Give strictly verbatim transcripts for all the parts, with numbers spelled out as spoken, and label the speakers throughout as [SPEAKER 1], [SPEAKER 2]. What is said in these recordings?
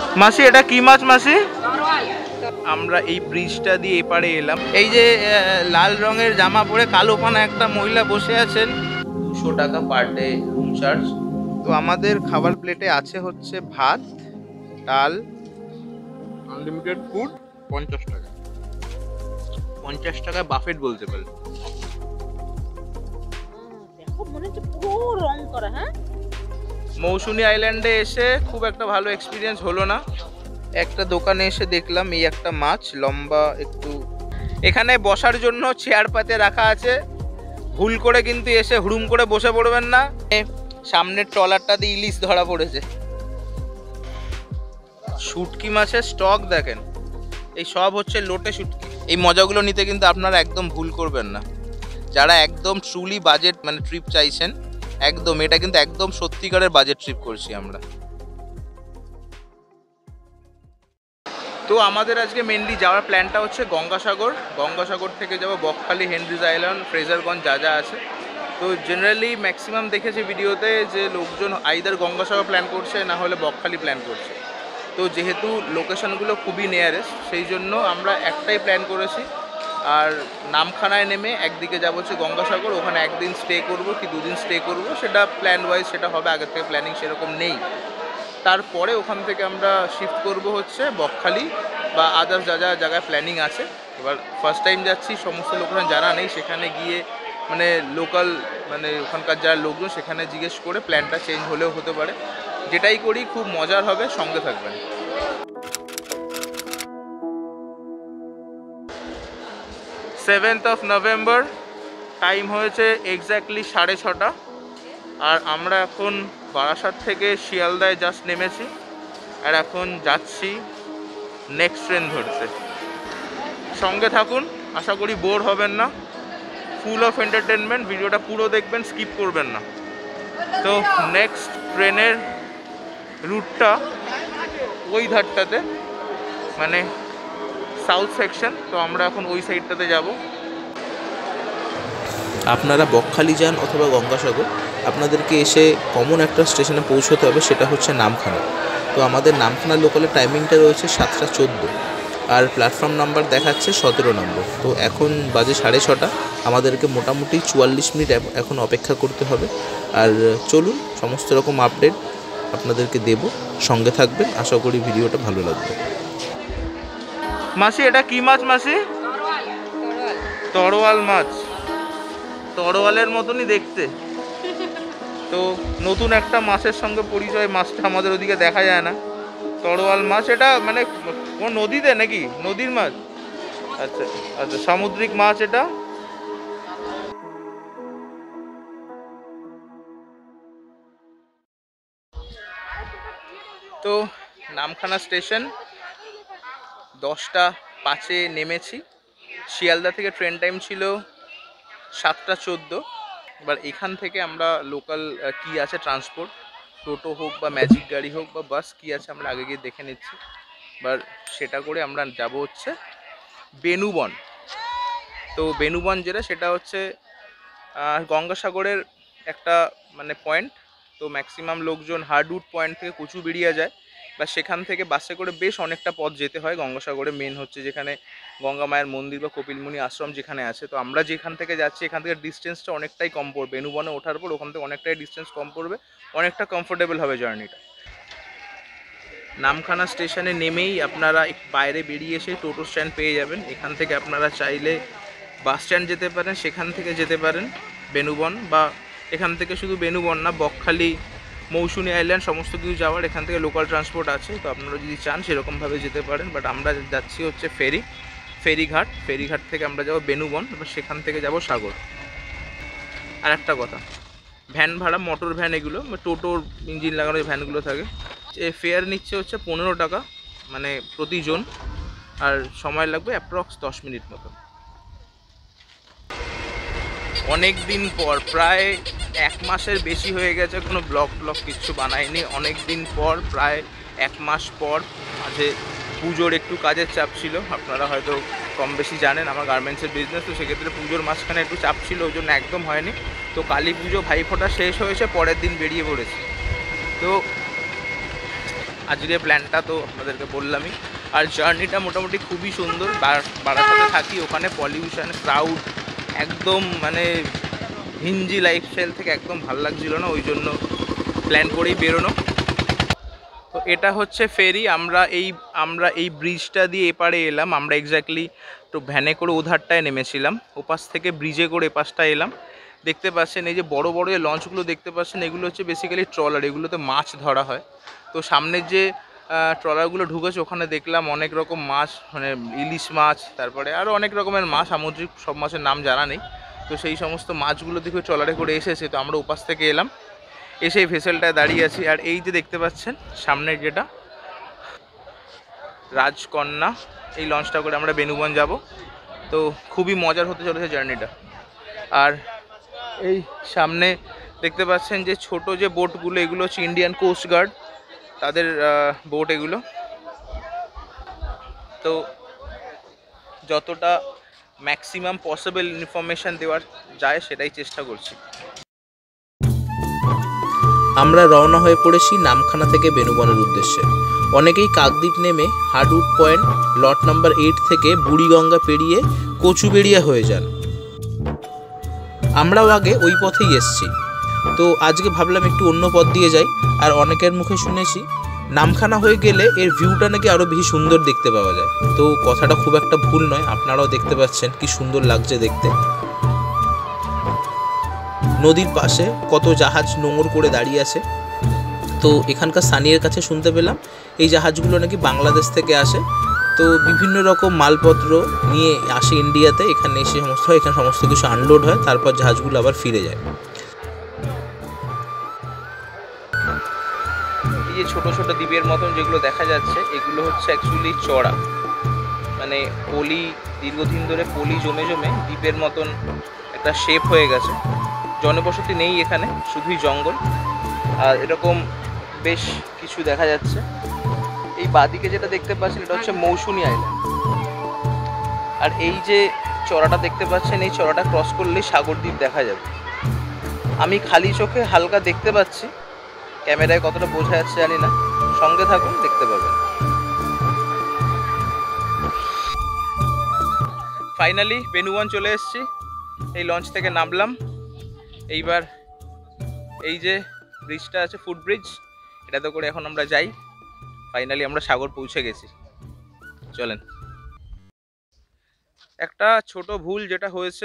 [SPEAKER 1] মাসি এটা কি মাছ মাসি? আমরা এই ব্রিজটা দিয়ে এপারে এলাম। এই যে লাল রঙের জামা পরে কালো পানা একটা মহিলা বসে আছেন। দুশো টাকা পার ডে রুম চার্জ। তো আমাদের খাবার প্লেটে আছে হচ্ছে ভাত, ডাল,
[SPEAKER 2] আনলিমিটেড ফুড, পঞ্চাশ টাকা।
[SPEAKER 1] পঞ্চাশ টাকা বাফেট বলতে পারে।
[SPEAKER 3] দেখো মনে হচ্ছে পুরো রং করা। হ্যাঁ,
[SPEAKER 1] মৌসুনী আইল্যান্ডে এসে খুব একটা ভালো এক্সপিরিয়েন্স হলো না। একটা দোকানে এসে দেখলাম এই একটা মাছ লম্বা একটু, এখানে বসার জন্য চেয়ার পাতে রাখা আছে। ভুল করে কিন্তু এসে হুড়ুম করে বসে পড়বেন না। সামনের ট্রলারটা দিয়ে ইলিশ ধরা পড়েছে। শুটকি মাছের স্টক দেখেন, এই সব হচ্ছে লোটে শুটকি। এই মজাগুলো নিতে কিন্তু আপনারা একদম ভুল করবেন না। যারা একদম ট্রুলি বাজেট মানে ট্রিপ চাইছেন, একদম এটা কিন্তু একদম সত্যিকারের বাজেট ট্রিপ করছি আমরা। তো আমাদের আজকে মেনলি যাওয়ার প্ল্যানটা হচ্ছে গঙ্গাসাগর। গঙ্গাসাগর থেকে যাব বকখালি, হেনরিজ আইল্যান্ড, ফ্রেজারগঞ্জ যা যা আছে। তো জেনারেলি ম্যাক্সিমাম দেখেছি ভিডিওতে যে লোকজন আইদার গঙ্গাসাগর প্ল্যান করছে না হলে বকখালি প্ল্যান করছে। তো যেহেতু লোকেশনগুলো খুবই নিয়ারেস্ট, সেই জন্য আমরা একটাই প্ল্যান করেছি। আর নামখানায় নেমে একদিকে যাব হচ্ছে গঙ্গাসাগর, ওখানে একদিন স্টে করব কি দুদিন স্টে করব সেটা প্ল্যান ওয়াইজ সেটা হবে, আগের থেকে প্ল্যানিং সেরকম নেই। তারপরে ওখান থেকে আমরা শিফট করব হচ্ছে বকখালি বা আদার্স যা যা জায়গায় প্ল্যানিং আছে। এবার ফার্স্ট টাইম যাচ্ছি, সমস্ত লোকজন জানা নেই, সেখানে গিয়ে মানে লোকাল মানে ওখানকার যারা লোকজন সেখানে জিজ্ঞেস করে প্ল্যানটা চেঞ্জ হলেও হতে পারে। যেটাই করি খুব মজার হবে, সঙ্গে থাকবেন। সেভেন্থ অফ নভেম্বর, টাইম হয়েছে এক্স্যাক্টলি সাড়ে ছটা। আর আমরা এখন বারাসাত থেকে শিয়ালদায় জাস্ট নেমেছি, আর এখন যাচ্ছি নেক্সট ট্রেন ধরতে। সঙ্গে থাকুন, আশা করি বোর হবেন না। ফুল অফ এন্টারটেনমেন্ট, ভিডিওটা পুরো দেখবেন, স্কিপ করবেন না। তো নেক্সট ট্রেনের রুটটা ওই ধারটাতে, মানে সাউথ সেকশন। তো আমরা এখন ওই সাইডটাতে যাব।
[SPEAKER 4] আপনারা বকখালি যান অথবা গঙ্গাসাগর, আপনাদেরকে এসে কমন একটা স্টেশনে পৌঁছতে হবে, সেটা হচ্ছে নামখানা। তো আমাদের নামখানা লোকালের টাইমিংটা রয়েছে সাতটা চোদ্দো, আর প্ল্যাটফর্ম নাম্বার দেখাচ্ছে সতেরো নম্বর। তো এখন বাজে সাড়ে ছটা, আমাদেরকে মোটামুটি চুয়াল্লিশ মিনিট এখন অপেক্ষা করতে হবে। আর চলুন সমস্ত রকম আপডেট আপনাদেরকে দেব, সঙ্গে থাকবেন, আশা করি ভিডিওটা ভালো লাগবে।
[SPEAKER 1] মাসি এটা কি মাছ মাসি? তরোয়াল মাছ। তরোয়ালের মতনই দেখতে। তো নতুন একটা মাছের সঙ্গে পরিচয়, মাছটা আমাদের ওদিকে দেখা যায় না। তরোয়াল মাছ, এটা মানে কোন নদীতে নাকি? নদীর মাছ? আচ্ছা আচ্ছা, সামুদ্রিক মাছ এটা। তো নামখানা স্টেশন, দশটা পাঁচে নেমেছি। শিয়ালদা থেকে ট্রেন টাইম ছিল সাতটা চোদ্দো। এবার এখান থেকে আমরা লোকাল কি আছে ট্রান্সপোর্ট, টোটো হোক বা ম্যাজিক গাড়ি হোক বা বাস কি আছে আমরা আগে গিয়ে দেখে নিচ্ছি। এবার সেটা করে আমরা যাব হচ্ছে বেনুবন। তো বেনুবন যেটা, সেটা হচ্ছে গঙ্গাসাগরের একটা মানে পয়েন্ট। তো ম্যাক্সিমাম লোকজন হার্ডউড পয়েন্ট থেকে কুচুবেড়িয়া যায়, বা সেখান থেকে বাসে করে বেশ অনেকটা পথ যেতে হয় গঙ্গাসাগরে। মেন হচ্ছে যেখানে গঙ্গা মায়ের মন্দির বা কপিলমুনি আশ্রম যেখানে আছে। তো আমরা যেখান থেকে যাচ্ছি এখান থেকে ডিস্টেন্সটা অনেকটাই কম পড়বে। বেনুবনে ওঠার পর ওখান থেকে অনেকটাই ডিস্টেন্স কম পড়বে, অনেকটা কমফোর্টেবল হবে জার্নিটা। নামখানা স্টেশনে নেমেই আপনারা বাইরে বেরিয়ে এসে টোটো স্ট্যান্ড পেয়ে যাবেন। এখান থেকে আপনারা চাইলে বাস স্ট্যান্ড যেতে পারেন, সেখান থেকে যেতে পারেন বেনুবন, বা এখান থেকে শুধু বেনুবন না, বকখালি, মৌসুনী আইল্যান্ড সমস্ত কিছু যাওয়ার এখান থেকে লোকাল ট্রান্সপোর্ট আছে। তো আপনারা যদি চান সেরকমভাবে যেতে পারেন। বাট আমরা যাচ্ছি হচ্ছে ফেরি ফেরিঘাট ফেরিঘাট থেকে আমরা যাবো বেনুবন, এবার সেখান থেকে যাব সাগর। আর একটা কথা, ভ্যান ভাড়া, মোটর ভ্যান, এগুলো টোটোর ইঞ্জিন লাগানো যে ভ্যানগুলো থাকে, ফেয়ার নিচ্ছে হচ্ছে পনেরো টাকা মানে প্রতিজন, আর সময় লাগবে অ্যাপ্রক্স দশ মিনিট মতো। অনেক দিন পর, প্রায় এক মাসের বেশি হয়ে গেছে কোনো ব্লগ ব্লগ কিচ্ছু বানাইনি। অনেক দিন পর, প্রায় এক মাস পর, মাঝে পুজোর একটু কাজের চাপ ছিল, আপনারা হয়তো কম বেশি জানেন আমার গার্মেন্টসের বিজনেস। তো সেক্ষেত্রে পুজোর মাঝখানে একটু চাপ ছিল, ওই জন্য একদম হয়নি। তো কালী পুজো ভাইফোঁটা শেষ হয়েছে, পরের দিন বেরিয়ে পড়েছি। তো আজকের প্ল্যানটা তো আপনাদেরকে বললামই। আর জার্নিটা মোটামুটি খুবই সুন্দর। বারাসাতে থাকি, ওখানে পলিউশন, ক্রাউড, একদম মানে হিঞ্জি লাইফস্টাইল থেকে একদম ভালো লাগছিল না, ওই জন্য প্ল্যান করেই বেরোনো। তো এটা হচ্ছে ফেরি। আমরা এই আমরা এই ব্রিজটা দিয়ে এপারে এলাম। আমরা এক্স্যাক্টলি তো ভ্যানে করে ওধারটায় নেমেছিলাম, ওপাশ থেকে ব্রিজে করে এপাশটা এলাম। দেখতে পাচ্ছেন এই যে বড় বড় যে লঞ্চগুলো দেখতে পাচ্ছেন, এগুলো হচ্ছে বেসিক্যালি ট্রলার, এগুলোতে মাছ ধরা হয়। তো সামনের যে ট্রলারগুলো ঢুকেছে ওখানে দেখলাম অনেক রকম মাছ, মানে ইলিশ মাছ, তারপরে আরও অনেক রকমের মাছ, সামুদ্রিক সব মাছের নাম জানা নেই। তো সেই সমস্ত মাছগুলো দেখে ট্রলারে করে এসেছে। তো আমরা ওপাশ থেকে এলাম, এসে এই ভেসেলটায় দাঁড়িয়ে আছি। আর এই যে দেখতে পাচ্ছেন সামনের যেটা রাজকন্যা, এই লঞ্চটা করে আমরা বেনুবন যাব। তো খুবই মজার হতে চলেছে জার্নিটা। আর এই সামনে দেখতে পাচ্ছেন যে ছোট যে বোটগুলো, এগুলো হচ্ছে ইন্ডিয়ান কোস্ট গার্ড তাদের বোট এগুলো। তো যতটা ম্যাক্সিমাম পসিবল ইনফরমেশান দেওয়ার যায় সেটাই চেষ্টা করছি।
[SPEAKER 4] আমরা রওনা হয়ে পড়েছি নামখানা থেকে বেনুবনের উদ্দেশ্যে। অনেকেই কাকদ্বীপ নেমে hardwood point lot number eight থেকে বুড়িগঙ্গা পেরিয়ে কচুবেড়িয়া হয়ে যান। আমরাও আগে ওই পথেই এসছি। তো আজকে ভাবলাম একটু অন্য পথ দিয়ে যাই। আর অনেকের মুখে শুনেছি নামখানা হয়ে গেলে এর ভিউটা নাকি আরও বেশি সুন্দর দেখতে পাওয়া যায়। তো কথাটা খুব একটা ভুল নয়, আপনারাও দেখতে পাচ্ছেন কি সুন্দর লাগছে দেখতে। নদীর পাশে কত জাহাজ নোঙর করে দাঁড়িয়ে আছে। তো এখানকার স্থানীয়ের কাছে শুনতে পেলাম এই জাহাজগুলো নাকি বাংলাদেশ থেকে আসে। তো বিভিন্ন রকম মালপত্র নিয়ে আসে ইন্ডিয়াতে, এখানে এসে সমস্ত হয়, এখানে সমস্ত কিছু আনলোড হয়, তারপর জাহাজগুলো আবার ফিরে যায়।
[SPEAKER 1] এই যে ছোট ছোট দ্বীপের মতন যেগুলো দেখা যাচ্ছে, এগুলো হচ্ছে অ্যাকচুয়ালি চড়া, মানে পলি দীর্ঘদিন ধরে পলি জমে জমে দ্বীপের মতন একটা শেপ হয়ে গেছে। জনবসতি নেই এখানে, শুধুই জঙ্গল। আর এরকম বেশ কিছু দেখা যাচ্ছে। এই বাদিকে যেটা দেখতে পাচ্ছেন এটা হচ্ছে মৌসুনি আইল্যান্ড। আর এই যে চড়াটা দেখতে পাচ্ছেন, এই চড়াটা ক্রস করলেই সাগরদ্বীপ দেখা যাবে। আমি খালি চোখে হালকা দেখতে পাচ্ছি, ক্যামেরায় কতটা বোঝা যাচ্ছে জানি না, সঙ্গে থাকুন দেখতে পাবেন। ফাইনালি বেনুবন চলে এসেছি, এই লঞ্চ থেকে নামলাম। এইবার এই যে ব্রিজটা আছে ফুট ব্রিজ, এটাতে করে এখন আমরা যাই। ফাইনালি আমরা সাগর পৌঁছে গেছি, চলেন। একটা ছোট ভুল যেটা হয়েছে,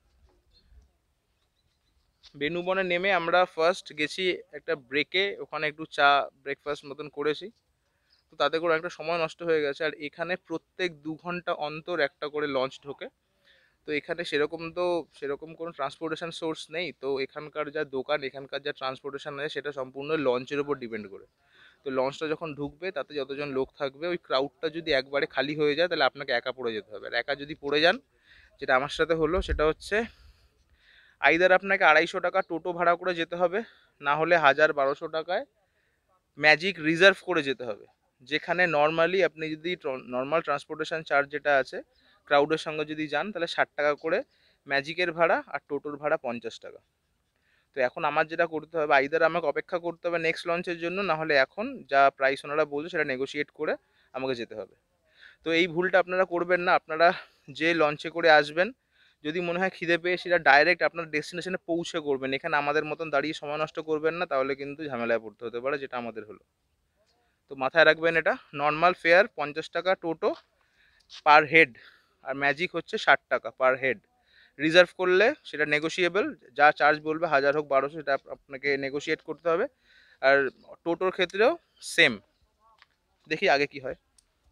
[SPEAKER 1] বেনুবনে নেমে আমরা ফার্স্ট গেছি একটা ব্রেকে, ওখানে একটু চা ব্রেকফাস্ট মতন করেছি। তো তাতে করে একটা সময় নষ্ট হয়ে গেছে। আর এখানে প্রত্যেক দু ঘন্টা অন্তর একটা করে লঞ্চ ঢোকে। তো এখানে সেরকম তো সেরকম কোনো ট্রান্সপোর্টেশন সোর্স নেই। তো এখানকার যা দোকান, এখানকার যা ট্রান্সপোর্টেশন আছে সেটা সম্পূর্ণ লঞ্চের উপর ডিপেন্ড করে। তো লঞ্চটা যখন ঢুকবে তাতে যতজন লোক থাকবে, ওই ক্রাউডটা যদি একবারে খালি হয়ে যায় তাহলে আপনাকে একা পড়ে যেতে হবে। আর একা যদি পড়ে যান, যেটা আমার সাথে হলো, সেটা হচ্ছে আইদার আপনাকে আড়াইশো টাকা টোটো ভাড়া করে যেতে হবে, না হলে হাজার বারোশো টাকায় ম্যাজিক রিজার্ভ করে যেতে হবে। যেখানে নর্মালি আপনি যদি নর্মাল ট্রান্সপোর্টেশন চার্জ যেটা আছে ক্রাউডের সঙ্গে যদি যান, তাহলে ষাট টাকা করে ম্যাজিকের ভাড়া, আর টোটোর ভাড়া পঞ্চাশ টাকা। তো এখন আমার যেটা করতে হবে, আইদার আমাকে অপেক্ষা করতে হবে নেক্সট লঞ্চের জন্য, না হলে এখন যা প্রাইস ওনারা বলছে সেটা নেগোশিয়েট করে আমাকে যেতে হবে। তো এই ভুলটা আপনারা করবেন না। আপনারা যে লঞ্চে করে আসবেন, যদি মনে হয় খিদে পেয়ে, সেটা ডাইরেক্ট আপনার ডেস্টিনেশনে পৌঁছে করবেন। এখানে আমাদের মতন দাঁড়িয়ে সময় নষ্ট করবেন না, তাহলে কিন্তু ঝামেলায় পড়তে হতে পারে, যেটা আমাদের হলো। তো মাথায় রাখবেন, এটা নর্মাল ফেয়ার পঞ্চাশ টাকা টোটো পার হেড, আর ম্যাজিক হচ্ছে ষাট টাকা পার হেড। রিজার্ভ করলে সেটা নেগোশিয়েবল, যা চার্জ বলবে হাজার হোক বারোশো, সেটা আপনাকে নেগোশিয়েট করতে হবে। আর টোটোর ক্ষেত্রেও সেম। দেখি আগে কি হয়।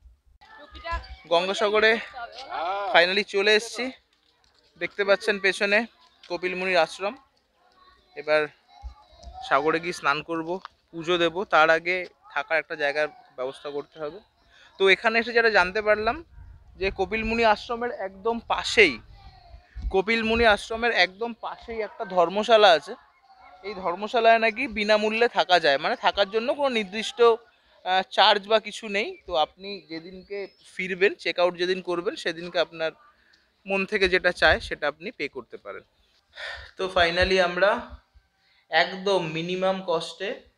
[SPEAKER 1] গঙ্গাসাগরে ফাইনালি চলে এসেছি। দেখতে পাচ্ছেন পেছনে কপিলমুনির আশ্রম। এবার সাগরে গিয়ে স্নান করব, পুজো দেব, তার আগে থাকার একটা জায়গার ব্যবস্থা করতে হবে। তো এখানে এসে যেটা জানতে পারলাম যে কপিলমুনি আশ্রমের একদম পাশেই কপিলমুনি আশ্রমের একদম পাশেই একটা ধর্মশালা আছে। এই ধর্মশালায় নাকি বিনামূল্যে থাকা যায়, মানে থাকার জন্য কোনো নির্দিষ্ট চার্জ বা কিছু নেই। তো আপনি যেদিনকে ফিরবেন, চেক আউট যেদিন করবেন, সেদিনকে আপনার মন থেকে যেটা চায় সেটা আপনি পে করতে পারেন। তো ফাইনালি আমরা একদম মিনিমাম কস্টে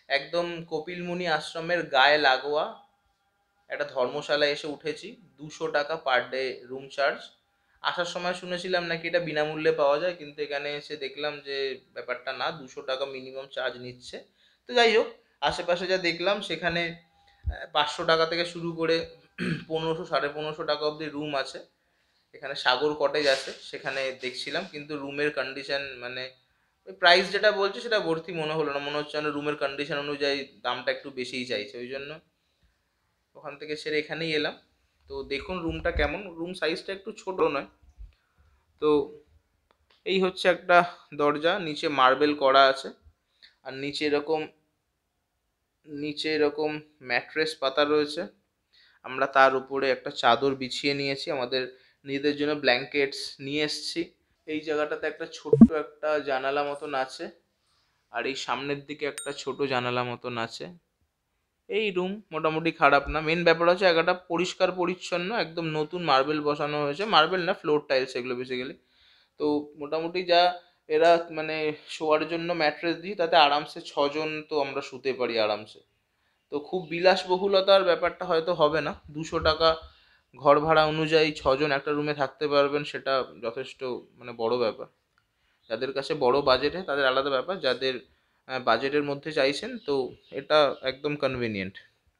[SPEAKER 1] একদম কপিল মুনি আশ্রমের গায়ে লাগোয়া একটা ধর্মশালায় এসে উঠেছি। দুশো টাকা পার ডে রুম চার্জ। আসার সময় শুনেছিলাম নাকি এটা বিনামূল্যে পাওয়া যায়, কিন্তু এখানে এসে দেখলাম যে ব্যাপারটা না, দুশো টাকা মিনিমাম চার্জ নিচ্ছে। তো যাই হোক, আশেপাশে যা দেখলাম সেখানে পাঁচশো টাকা থেকে শুরু করে পনেরোশো সাড়ে পনেরোশো টাকা অবধি রুম আছে। এখানে সাগর কটেজ আছে, সেখানে দেখছিলাম, কিন্তু রুমের কন্ডিশন মানে ওই প্রাইস যেটা বলছে সেটা ভর্তি মনে হলো না। মনে হচ্ছে না রুমের কন্ডিশন অনুযায়ী দামটা একটু বেশিই চাইছে, ওই জন্য ওখান থেকে সেরে এখানেই এলাম। তো দেখুন রুমটা কেমন। রুম সাইজটা একটু ছোট নয়। তো এই হচ্ছে একটা দরজা, নিচে মার্বেল করা আছে, আর নিচে এরকম নিচে এরকম ম্যাট্রেস পাতা রয়েছে। আমরা তার উপরে একটা চাদর বিছিয়ে নিয়েছি, আমাদের নিজেদের জন্য ব্ল্যাঙ্কেটস নিয়ে এসেছি। এই জায়গাটাতে একটা ছোট্ট একটা জানালা মতন আছে, আর এই সামনের দিকে একটা ছোট জানালা মতন আছে। এই রুম মোটামুটি খারাপ না। মেন ব্যাপার হচ্ছে জায়গাটা পরিষ্কার পরিচ্ছন্ন, একদম নতুন মার্বেল বসানো হয়েছে, মার্বেল না ফ্লোর টাইলস এগুলো বেসিক্যালি। তো মোটামুটি যা এরা মানে শোয়ার জন্য ম্যাট্রেস দিই, তাতে আরামসে ছজন তো আমরা শুতে পারি আরামসে। তো খুব বিলাসবহুলতার ব্যাপারটা হয়তো হবে না। দুশো টাকা ঘর ভাড়া অনুযায়ী ছজন একটা রুমে থাকতে পারবেন, সেটা যথেষ্ট মানে বড় ব্যাপার। যাদের কাছে বড় বাজেটে তাদের আলাদা ব্যাপার, যাদের বাজেটের মধ্যে চাইছেন তো এটা একদম কনভিনিয়েন্ট।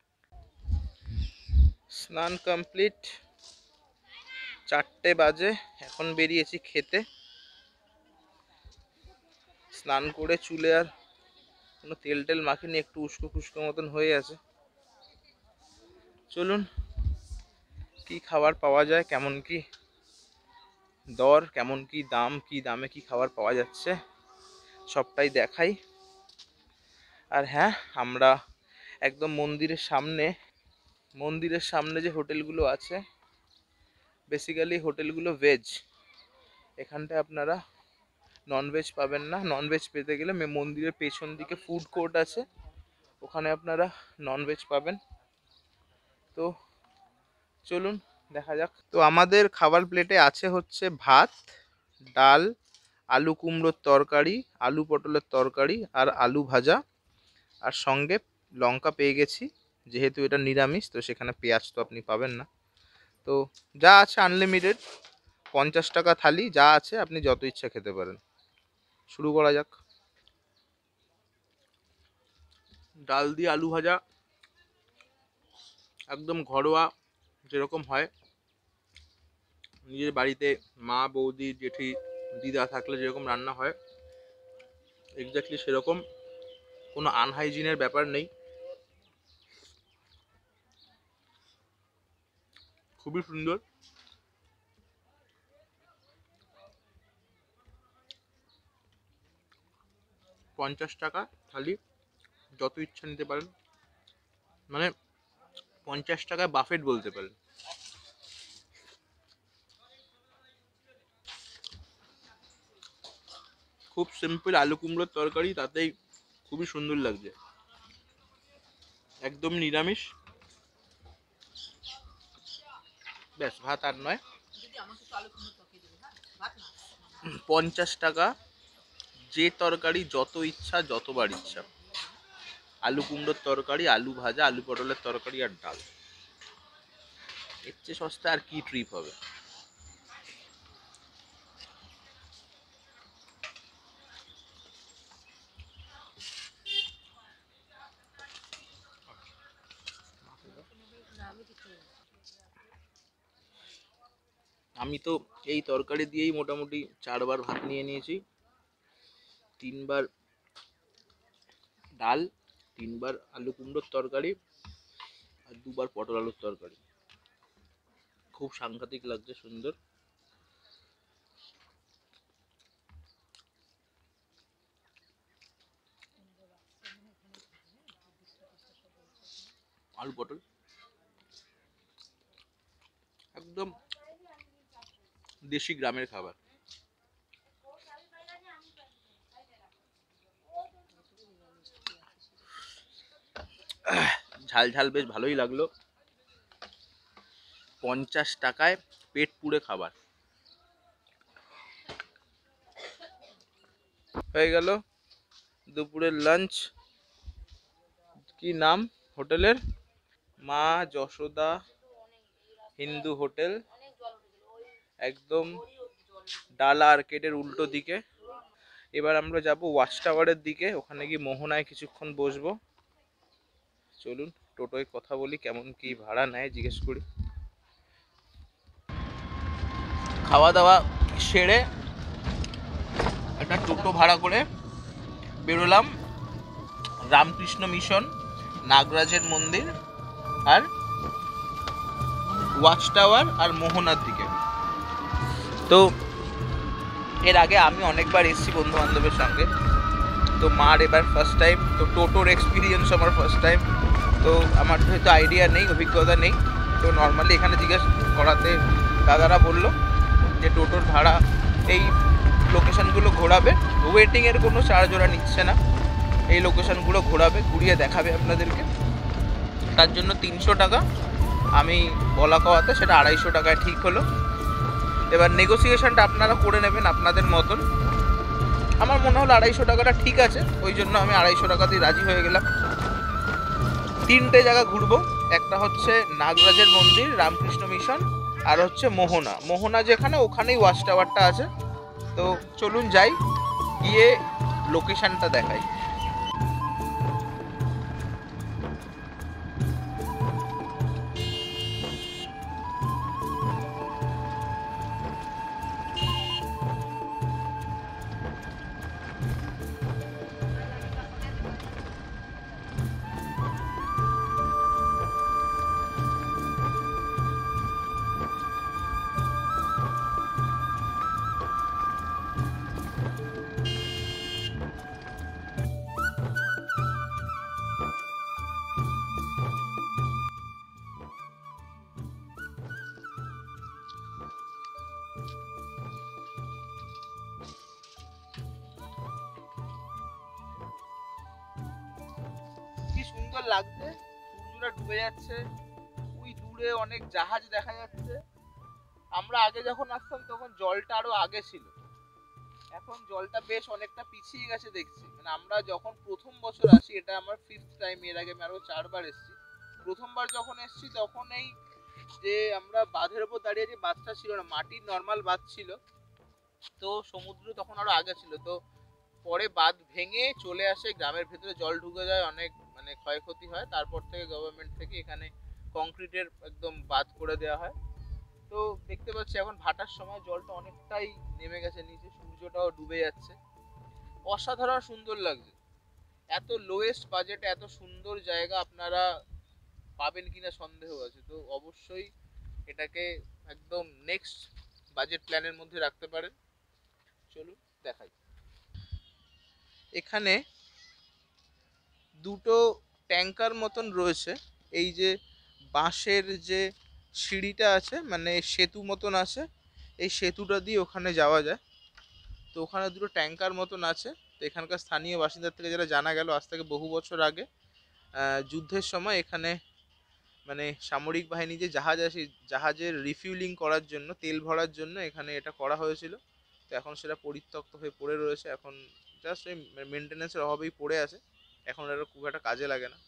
[SPEAKER 1] স্নান কমপ্লিট, চারটে বাজে, এখন বেরিয়েছি খেতে। স্নান করে চুলে আর কোনো তেল টেল মাখিনি, একটু উস্কো খুস্কো মতন হয়ে আছে। চলুন কি খাবার পাওয়া যায়, কেমন কি দর, কেমন কি দাম, কি দামে কি খাবার পাওয়া যাচ্ছে সবটাই দেখাই। আর হ্যাঁ, আমরা একদম মন্দিরের সামনে মন্দিরের সামনে যে হোটেলগুলো আছে, বেসিক্যালি হোটেলগুলো ভেজ। এখানটায় আপনারা ননভেজ পাবেন না। ননভেজ পেতে গেলে মন্দিরের পেছন দিকে ফুড কোর্ট আছে, ওখানে আপনারা ননভেজ পাবেন। তো চলুন দেখা যাক। তো আমাদের খাবার প্লেটে আছে হচ্ছে ভাত, ডাল, আলু কুমড়োর তরকারি, আলু পটলের তরকারি আর আলু ভাজা, আর সঙ্গে লঙ্কা পেয়ে গেছি। যেহেতু এটা নিরামিষ তো সেখানে পেঁয়াজ তো আপনি পাবেন না। তো যা আছে আনলিমিটেড, পঞ্চাশ টাকা থালি, যা আছে আপনি যত ইচ্ছা খেতে পারেন। শুরু করা যাক। ডাল দিয়ে আলু ভাজা একদম ঘরোয়া, যেরকম হয় নিজের বাড়িতে মা বৌদি জেঠি দিদা থাকলে যেরকম রান্না হয়, এক্স্যাক্টলি সেরকম। কোনো আনহাইজিনের ব্যাপার নেই, খুবই সুন্দর। পঞ্চাশ টাকা থালি, যত ইচ্ছা নিতে পারেন, মানে পঞ্চাশ টাকায় বাফেট বলতে পারেন। খুব সিম্পল আলু কুমড়োর তরকারি, তাতেই খুবই সুন্দর লাগছে, একদম নিরামিষ। ব্যাস, ভাত আর নয়। পঞ্চাশ টাকা, যে তরকারি যত ইচ্ছা যতবার ইচ্ছা। আলু কুমড়োর তরকারি, আলু ভাজা, আলু পটলের তরকারি আর ডাল, এর চেয়ে সস্তা আর কি ট্রিপ হবে। আমি তো এই তরকারি দিয়েই মোটামুটি চারবার ভাত নিয়ে নিয়েছি। তিনবার ডাল, তিনবার আলু কুমড়োর তরকারি আর দুবার পটল আলুর তরকারি। খুব সাংঘাতিক লাগছে, সুন্দর। আলু পটল একদম দেশি গ্রামের খাবার। ঝাল ঝাল বেশ ভালোই লাগলো। পঞ্চাশ টাকায় পেট পুড়ে খাবার হয়ে গেল। দুপুরের লাঞ্চ কি নাম হোটেলের? মা যশোদা হিন্দু হোটেল, একদম ডালা আর্কেডের উল্টো দিকে। এবার আমরা যাব ওয়াচ টাওয়ারের দিকে, ওখানে গিয়ে মোহনায় কিছুক্ষণ বসবো। চলুন টোটোয় কথা বলি, কেমন কি ভাড়া নেয় জিজ্ঞেস করি। খাওয়া দাওয়া সেরে একটা টোটো ভাড়া করে বেরোলাম রামকৃষ্ণ মিশন, নাগরাজের মন্দির আর ওয়াচ টাওয়ার আর মোহনার দিকে। তো এর আগে আমি অনেকবার এসেছি বন্ধু বান্ধবের সঙ্গে, তো মার এবার ফার্স্ট টাইম, তো টোটোর এক্সপিরিয়েন্স আমার ফার্স্ট টাইম, তো আমার হয়তো আইডিয়া নেই, অভিজ্ঞতা নেই। তো নর্মালি এখানে জিজ্ঞেস করাতে দাদারা বলল যে টোটোর ভাড়া এই লোকেশনগুলো ঘোরাবে, ওয়েটিংয়ের কোনো চার্জ ওরা নিচ্ছে না, এই লোকেশনগুলো ঘোরাবে, ঘুরিয়ে দেখাবে আপনাদেরকে, তার জন্য তিনশো টাকা। আমি বলা কওয়াতে সেটা আড়াইশো টাকায় ঠিক হলো। এবার নেগোসিয়েশনটা আপনারা করে নেবেন আপনাদের মতন। আমার মনে হলো আড়াইশো টাকাটা ঠিক আছে, ওই জন্য আমি আড়াইশো টাকাতেই রাজি হয়ে গেলাম। তিনটে জায়গা ঘুরবো, একটা হচ্ছে নাগরাজের মন্দির, রামকৃষ্ণ মিশন, আর হচ্ছে মোহনা। মোহনা যেখানে ওখানেই ওয়াচ টাওয়ারটা আছে। তো চলুন যাই, গিয়ে লোকেশনটা দেখাই। কি সুন্দর লাগছে, সূর্যটা ডুবে যাচ্ছে, ওই দূরে অনেক জাহাজ দেখা যাচ্ছে। আমরা আগে যখন আসতাম তখন জলটা আরো আগে ছিল, এখন জলটা বেশ অনেকটা পিছিয়ে গেছে দেখছি। মানে আমরা যখন প্রথম বছর আসি, এটা আমার ফিফথ টাইম, এর আগে আমি আরো চারবার এসেছি। প্রথমবার যখন এসেছি তখন এই যে আমরা বাঁধের উপর দাঁড়িয়ে, যে বাঁধটা ছিল না, মাটির নর্মাল বাঁধ ছিল, তো সমুদ্র তখন আরো আগে ছিল। তো পরে বাঁধ ভেঙে চলে আসে, গ্রামের ভেতরে জল ঢুকে যায়, অনেক মানে ক্ষয়ক্ষতি হয়। তারপর থেকে গভর্নমেন্ট থেকে এখানে কংক্রিটের একদম বাঁধ করে দেওয়া হয়। তো দেখতে পাচ্ছি এখন ভাটার সময় জলটা অনেকটাই নেমে গেছে নিচে, সূর্যটাও ডুবে যাচ্ছে, অসাধারণ সুন্দর লাগছে। এত লোয়েস্ট বাজেটে এত সুন্দর জায়গা আপনারা পাবেন কিনা সন্দেহ আছে। তো অবশ্যই এটাকে একদম নেক্সট বাজেট প্ল্যানের মধ্যে রাখতে পারেন। চলুন দেখাই। এখানে দুটো ট্যাঙ্কার মতন রয়েছে, এই যে বাঁশের যে সিঁড়িটা আছে, মানে সেতু মতন আছে, এই সেতুটা দিয়ে ওখানে যাওয়া যায়। তো ওখানে দুটো ট্যাঙ্কার মতন আছে। তো এখানকার স্থানীয় বাসিন্দার থেকে যেটা জানা গেল, আজ থেকে বহু বছর আগে যুদ্ধের সময় এখানে মানে সামরিক বাহিনী যে জাহাজ আছে, জাহাজের রিফিউলিং করার জন্য, তেল ভরার জন্য এখানে এটা করা হয়েছিল। তো এখন সেটা পরিত্যক্ত হয়ে পড়ে রয়েছে, এখন জাস্ট ওই মেনটেন্যান্সের অভাবেই পড়ে আছে, এখন এটা খুব একটা কাজে লাগে না।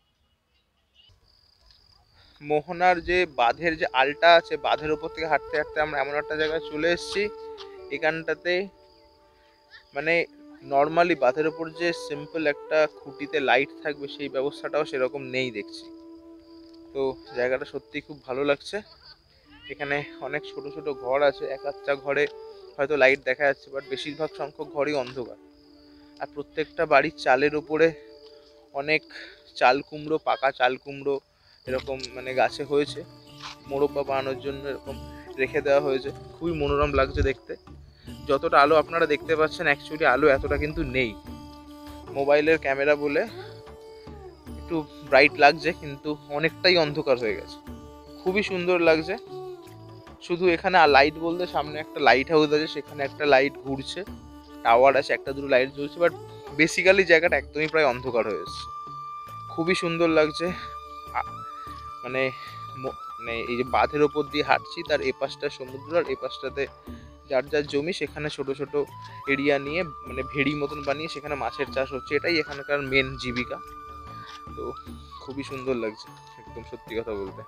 [SPEAKER 1] মোহনার যে বাঁধের যে আলটা আছে, বাঁধের ওপর থেকে হাঁটতে হাঁটতে আমরা এমন একটা জায়গায় চলে এসেছি, এখানটাতে মানে নর্মালি বাঁধের ওপর যে সিম্পল একটা খুঁটিতে লাইট থাকবে, সেই ব্যবস্থাটাও সেরকম নেই দেখছি। তো জায়গাটা সত্যি খুব ভালো লাগছে। এখানে অনেক ছোট ছোট ঘর আছে, এক একটা ঘরে হয়তো লাইট দেখা যাচ্ছে, বাট বেশিরভাগ সংখ্যক ঘরই অন্ধকার। আর প্রত্যেকটা বাড়ির চালের ওপরে অনেক চাল কুমড়ো, পাকা চাল কুমড়ো এরকম মানে গাছে হয়েছে, মোরব্বা বানানোর জন্য এরকম রেখে দেওয়া হয়েছে। খুবই মনোরম লাগছে দেখতে। যতটা আলো আপনারা দেখতে পাচ্ছেন, অ্যাকচুয়ালি আলো এতটা কিন্তু নেই, মোবাইলের ক্যামেরা বলে একটু ব্রাইট লাগছে, কিন্তু অনেকটাই অন্ধকার হয়ে গেছে। খুবই সুন্দর লাগছে। শুধু এখানে লাইট বলতে সামনে একটা লাইট হাউস আছে, সেখানে একটা লাইট ঘুরছে, টাওয়ার আছে, একটা দুটো লাইট জ্বলছে, বাট বেসিক্যালি জায়গাটা একদমই প্রায় অন্ধকার হয়ে এসছে। খুবই সুন্দর লাগছে। মানে মানে এই যে বাঁধের ওপর দিয়ে হাঁটছি, তার এপাশটা সমুদ্র আর এপাশটাতে যার যার জমি, সেখানে ছোট ছোট এরিয়া নিয়ে মানে ভেড়ি মতন বানিয়ে সেখানে মাছের চাষ হচ্ছে, এটাই এখানকার মেন জীবিকা। তো খুবই সুন্দর লাগছে একদম সত্যি কথা বলতে।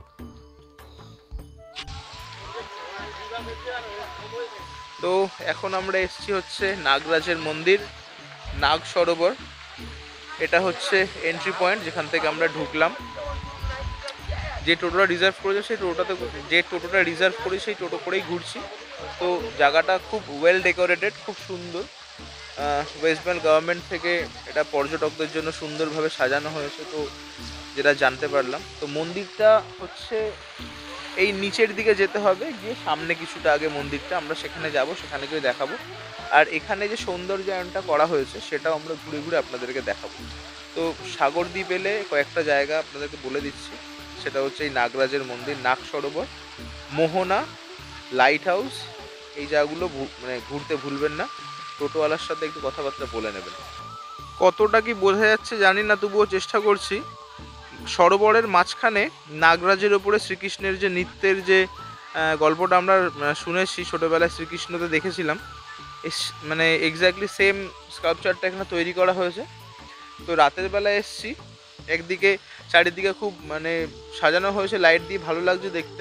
[SPEAKER 1] তো এখন আমরা এসেছি হচ্ছে নাগরাজের মন্দির, নাগ সরোবর। এটা হচ্ছে এন্ট্রি পয়েন্ট যেখান থেকে আমরা ঢুকলাম। যে টোটোটা রিজার্ভ করেছে সেই টোটোটাতে যে টোটোটা রিজার্ভ করি সেই টোটো করেই ঘুরছি। তো জায়গাটা খুব ওয়েল ডেকোরেটেড, খুব সুন্দর। ওয়েস্ট বেঙ্গল গভর্নমেন্ট থেকে এটা পর্যটকদের জন্য সুন্দরভাবে সাজানো হয়েছে, তো যেটা জানতে পারলাম। তো মন্দিরটা হচ্ছে এই নিচের দিকে যেতে হবে, গিয়ে সামনে কিছুটা আগে মন্দিরটা, আমরা সেখানে যাব, সেখানে গিয়ে দেখাবো। আর এখানে যে সৌন্দর্যায়নটা করা হয়েছে সেটাও আমরা ঘুরে ঘুরে আপনাদেরকে দেখাবো। তো সাগরদ্বীপ এলে কয়েকটা জায়গা আপনাদেরকে বলে দিচ্ছি। সেটা হচ্ছে এই নাগরাজের মন্দির, নাগ সরোবর, মোহনা, লাইট হাউস, এই জায়গাগুলো মানে ঘুরতে ভুলবেন না। টোটোওয়ালার সাথে একটু কথাবার্তা বলে নেবেন। কতটা কি বোঝা যাচ্ছে জানি না, তবুও চেষ্টা করছি। সরোবরের মাঝখানে নাগরাজের ওপরে শ্রীকৃষ্ণের যে নৃত্যের যে গল্পটা আমরা শুনেছি ছোটোবেলায়, শ্রীকৃষ্ণতে দেখেছিলাম, মানে এক্স্যাক্টলি সেম স্কাল্পচারটা এখানে তৈরি করা হয়েছে। তো রাতের বেলায় এসছি, একদিকে চারিদিকে খুব মানে সাজানো হয়েছে লাইট দিয়ে, ভালো লাগছে দেখতে।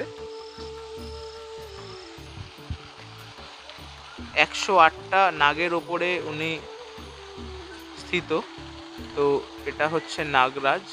[SPEAKER 1] একশো আটটা নাগের ওপরে উনি স্থিত। তো এটা হচ্ছে নাগরাজ,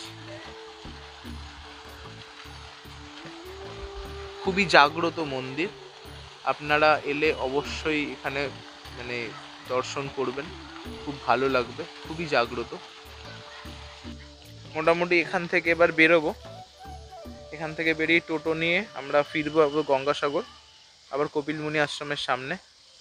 [SPEAKER 1] খুবই জাগ্রত মন্দির। আপনারা এলে অবশ্যই এখানে মানে দর্শন করবেন, খুব ভালো লাগবে, খুবই জাগ্রত। মোটামুটি এখান থেকে এবার বেরোবো। এখান থেকে বেরিয়ে টোটো নিয়ে আমরা ফিরবো আবার গঙ্গাসাগর, আবার কপিলমুনি আশ্রমের সামনে।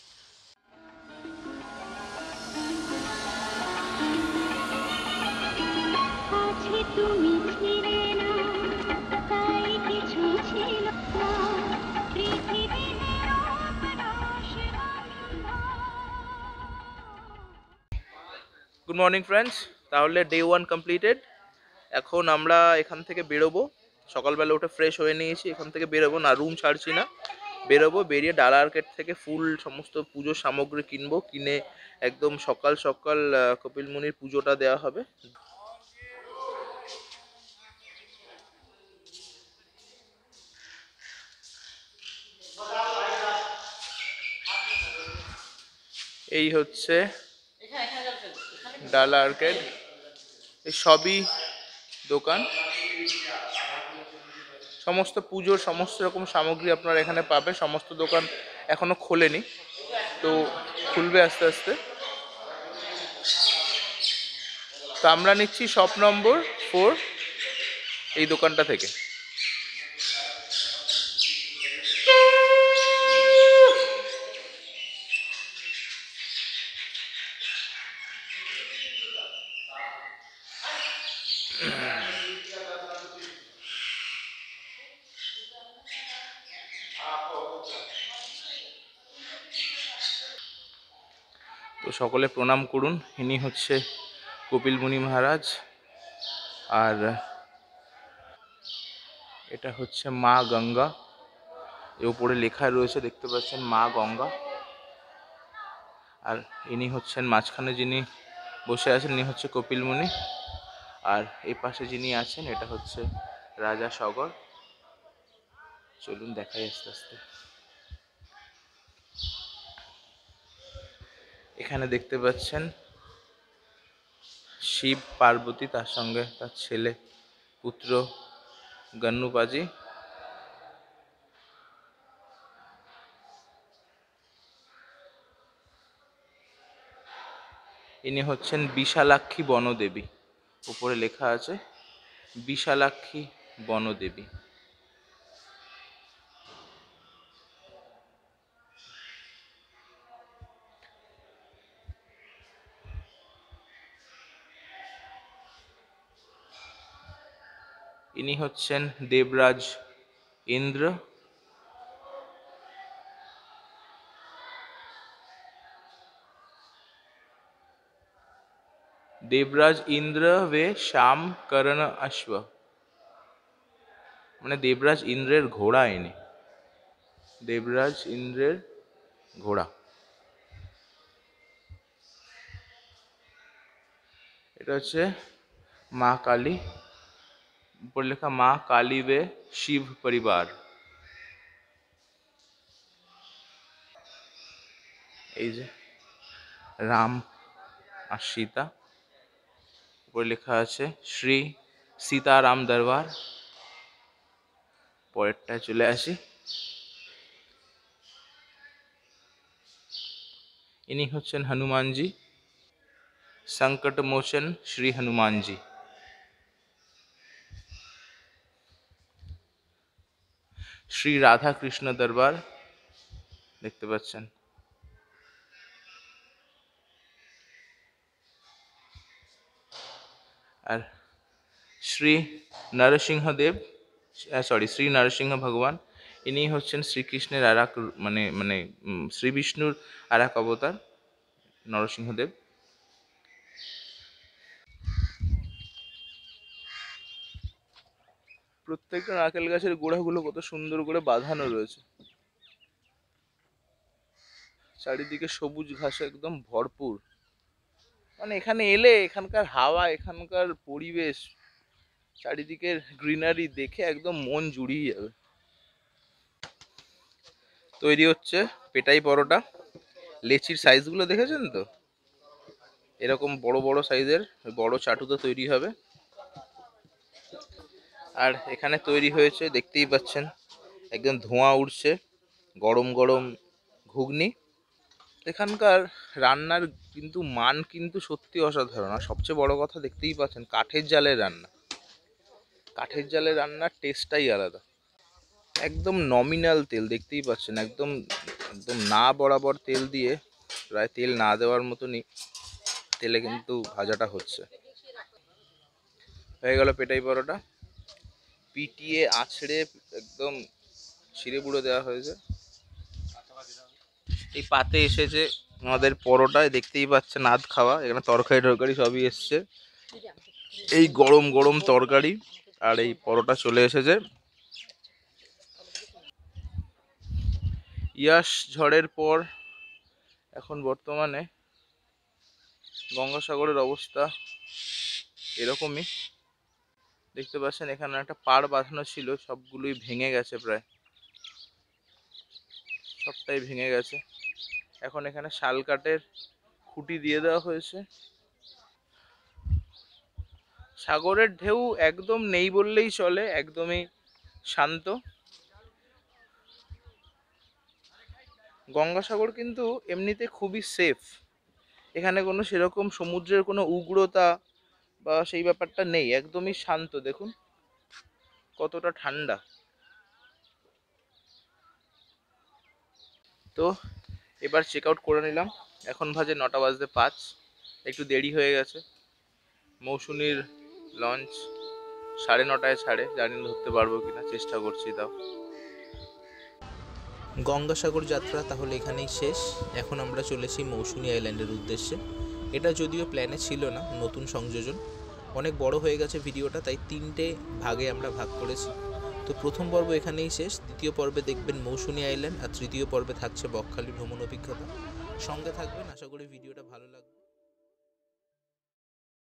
[SPEAKER 1] গুড মর্নিং ফ্রেন্ডস, তাহলে ডে ওয়ান কমপ্লিটেড। এখন আমরা এখান থেকে বেরোবো, সকালবেলা উঠে ফ্রেশ হয়ে নিয়েছি, এখান থেকে বেরোবো না, রুম ছাড়ছি না, বেরোবো। বেরিয়ে ডালা আর্কেড থেকে ফুল সমস্ত পুজোর সামগ্রী কিনবো, কিনে একদম সকাল সকাল কপিলমুনির পুজোটা দেওয়া হবে। এই হচ্ছে ডালা আর্কেড, এই সবই দোকান, সমস্ত পুজোর সমস্ত রকম সামগ্রী আপনারা এখানে পাবে। সমস্ত দোকান এখনো খোলেনি, তো খুলবে আস্তে আস্তে। তো আমরা নিচ্ছি শপ নম্বর ফোর এই দোকানটা থেকে। তো সকলে প্রণাম করুন, ইনি হচ্ছে কপিলমুনি মহারাজ। আর এটা হচ্ছে মা গঙ্গা, এর উপরে লেখা রয়েছে দেখতে পাচ্ছেন মা গঙ্গা। আর ইনি হচ্ছেন মাঝখানে যিনি বসে আছেন, ইনি হচ্ছে কপিলমুনি। আর এই পাশে যিনি আছেন এটা হচ্ছে রাজা সাগর। চলুন দেখাই আস্তে আস্তে। এখানে দেখতে পাচ্ছেন শিব পার্বতী, তার সঙ্গে তার ছেলে পুত্র গন্নুপাজি। ইনি হচ্ছেন বিশালাক্ষী বনদেবী, উপরে লেখা আছে বিশালাক্ষী বনদেবী। ইনি হচ্ছেন দেবরাজ ইন্দ্র। দেবরাজ ইন্দ্র वे শ্যাম কর্ণ অশ্ব, মানে দেবরাজ ইন্দ্রের ঘোড়া ইনি, দেবরাজ ইন্দ্রের ঘোড়া। এটা হচ্ছে মা কালী, উপর লেখা মা কালী বে শিব পরিবার। এই যে রাম আর সীতা, উপরে লেখা আছে শ্রী সীতারাম দরবার। পরেরটায় চলে আসি, ইনি হচ্ছেন হনুমানজি, সংকট মোচন শ্রী হনুমানজি। শ্রী রাধা কৃষ্ণ দরবার দেখতে পাচ্ছেন। আর শ্রী নরসিংহদেব, সরি শ্রী নরসিংহ ভগবান, ইনি হচ্ছেন শ্রীকৃষ্ণের আর এক মানে মানে উম, শ্রী বিষ্ণুর আর এক অবতার নরসিংহদেব। প্রত্যেকটা নারকেল গাছের গোড়াগুলো কত সুন্দর করে বাঁধানো রয়েছে, চারিদিকে সবুজ ঘাসে একদম ভরপুর। মানে এখানে এলে এখানকার হাওয়া, এখানকার পরিবেশ, চারিদিকের গ্রিনারি দেখে একদম মন জুড়িয়ে যাবে। তৈরি হচ্ছে পেটাই পরোটা। লেচির সাইজগুলো দেখেছেন তো, এরকম বড় বড় সাইজের বড় চাটুতে তৈরি হবে। আর এখানে তৈরি হয়েছে দেখতেই পাচ্ছেন, একদম ধোঁয়া উঠছে, গরম গরম ঘুগনি। এখানকার রান্নার কিন্তু মান কিন্তু সত্যি অসাধারণ। আর সবচেয়ে বড় কথা দেখতেই পাচ্ছেন, কাঠের জালের রান্না। কাঠের জালের রান্নার টেস্টটাই আলাদা। একদম নমিনাল তেল দেখতেই পাচ্ছেন, একদম একদম না বরাবর তেল দিয়ে, প্রায় তেল না দেওয়ার মতনই তেলে কিন্তু ভাজাটা হচ্ছে। হয়ে গেল পেটাই পরোটা, পিটিয়ে আছড়ে একদম ছিঁড়ে বুড়ো দেওয়া হয়েছে। এই পাতে এসেছে আমাদের পরোটায়, দেখতেই পাচ্ছেন আধ খাওয়া। এখানে তরকারি টরকারি সবই এসছে, এই গরম গরম তরকারি আর এই পরোটা চলে এসেছে। ইয়াস ঝড়ের পর এখন বর্তমানে গঙ্গাসাগরের অবস্থা এরকমই। দেখতে পাচ্ছেন এখানে একটা পাড় বাঁধানো ছিল, সবগুলোই ভেঙে গেছে, প্রায় সবটাই ভেঙে গেছে। এখন এখানে শাল কাঠের খুঁটি দিয়ে দেওয়া হয়েছে। সাগরের ঢেউ একদম নেই বললেই চলে, একদমই শান্ত। গঙ্গাসাগর কিন্তু এমনিতে খুবই সেফ, এখানে কোনো সেরকম সমুদ্রের কোনো উগ্রতা বা সেই ব্যাপারটা নেই, একদমই শান্ত। দেখুন কতটা ঠান্ডা। তো এবার চেক আউট করে নিলাম, এখন বাজে নটা বাজতে পাঁচ, একটু দেরি হয়ে গেছে। মৌসুমীর লঞ্চ সাড়ে নটায় ছাড়ে, জানি না ধরতে পারবো কিনা, চেষ্টা করছি তাও।
[SPEAKER 4] গঙ্গাসাগর যাত্রা তাহলে এখানেই শেষ। এখন আমরা চলেছি মৌসুমী আইল্যান্ডের উদ্দেশ্যে। এটা যদিও প্ল্যানে ছিল না, নতুন সংযোজন। অনেক বড় হয়ে গেছে ভিডিওটা, তাই তিনটে ভাগে আমরা ভাগ করেছি। তো প্রথম পর্ব এখানেই শেষ। দ্বিতীয় পর্বে দেখবেন মৌসুমী আইল্যান্ড, আর তৃতীয় পর্বে থাকছে বকখালি ভ্রমণ অভিজ্ঞতা। সঙ্গে থাকবেন, আশা করি ভিডিওটা ভালো লাগবে।